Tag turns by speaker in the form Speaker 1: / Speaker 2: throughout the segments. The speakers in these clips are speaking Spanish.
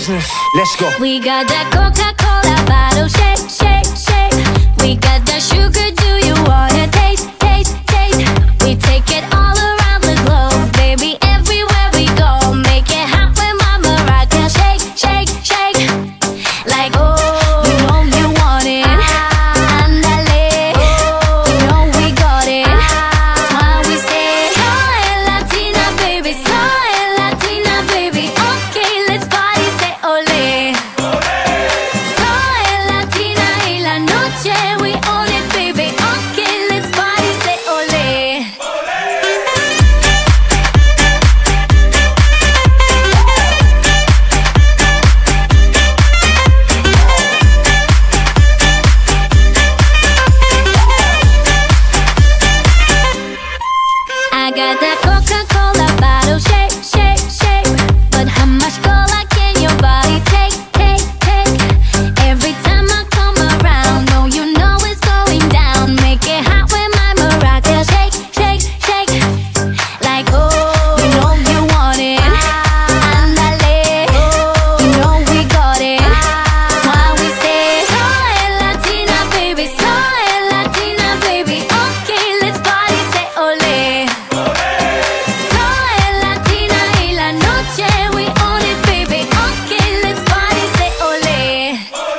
Speaker 1: business. Let's go.
Speaker 2: We got that Coca-Cola bottle, shake, shake, shake. We got that sugar, do you wanna taste, taste, taste? We take it all around the globe, baby, everywhere we go. Make it hot when Mama rock and shake, shake, shake. Like, oh, you know you want it. Andale, you know we got it. That's why we say, soy Latina, baby, soy Latina, baby. Okay, let's party, say ole. Soy Latina y la noche, we own it, baby. Okay, let's party, say ole. I got that Coca-Cola bottle, shake, shake, shake. But how much cola can your body take, take, take? Every time I come around, oh, you know it's going down. Make it hot when my maraca shake, shake, shake. Like, oh, you know you want it. Andale, you know we got it. That's why we say, soy Latina, baby, soy Latina, baby. Okay, let's party, say ole. Soy Latina y la noche, we own it, baby. Okay, let's party, say ole.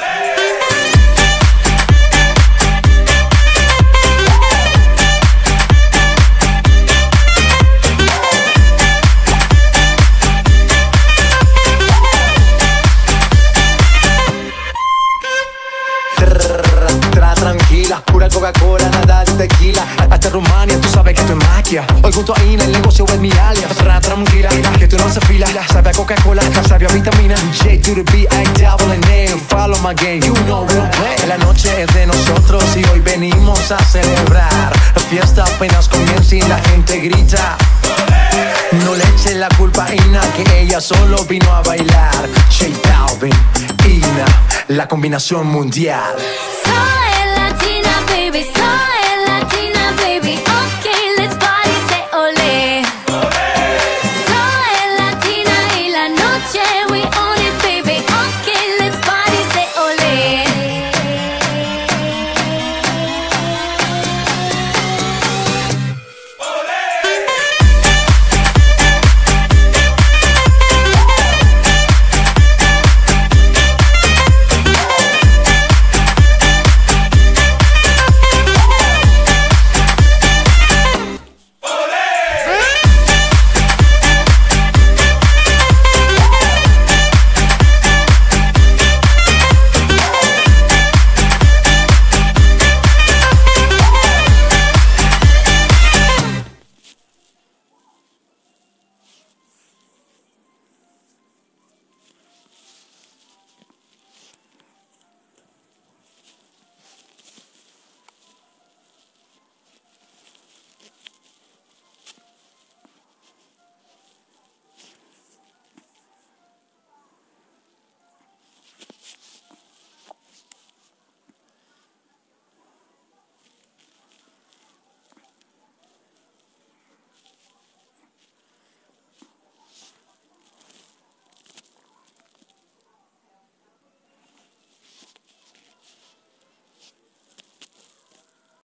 Speaker 1: Tranquila, pura Coca-Cola, nada de tequila. Hasta Rumania, tú sabes que esto es magia. Hoy junto a Ina, el negocio es mi alias. Tranquila, que tú no se fila. Sabe a Coca-Cola, sabe a vitamina. J to the B, I double N. Follow my game, you know we'll play. La noche es de nosotros y hoy venimos a celebrar. La fiesta apenas comienza y la gente grita. No le eche la culpa a Ina, que ella solo vino a bailar. J Balvin, Ina, la combinación mundial.
Speaker 2: Soy Latina, baby, soy